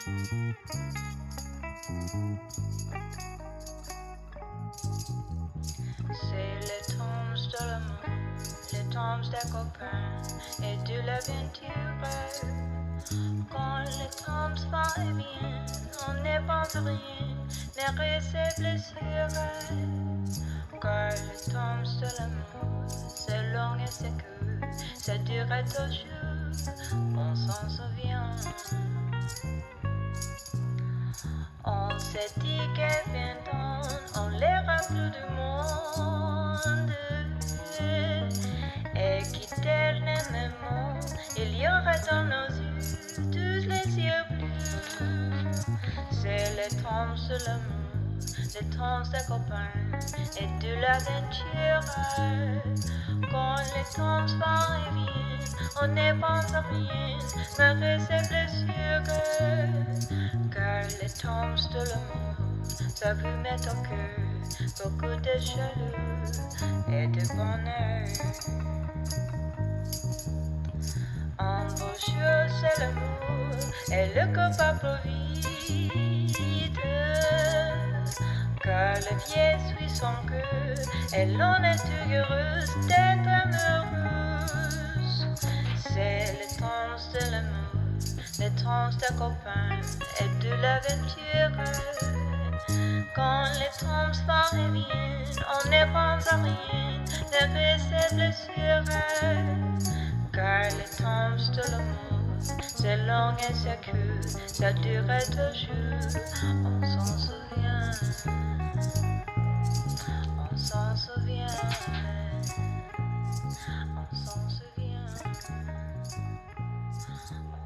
C'est les tombes de l'amour, les tombes des copains et de l'aventure. Quand les tombes vont et viennent, on ne pense rien, ne reste blessure. Car les tombes de l'amour, c'est long et c'est court, ça dure toujours, on s'en souvient. On s'est dit que 20 ans, on l'aira plus du monde. Et qu'éternellement, il y aura dans nos yeux tous les yeux bleus. C'est les temps de l'amour, les temps des copains et de l'aventure. Quand les temps vont et viennent, on ne pense à rien, mais c'est blessure. Car les temps de l'amour, ça vous met au cœur beaucoup de chaleur et de bonheur. En beau chose, c'est l'amour et le coupable vide. Car le vieux suit son cœur et l'on est heureuse d'être amoureuse. C'est le temps de l'amour, le temps des copains et de l'aventure. Quand les temps vont et viennent, on ne pense à rien, ne reste blessure. Car les temps de l'amour, c'est long et c'est court, ça dure toujours, on s'en souvient, on s'en souvient, on s'en souvient, on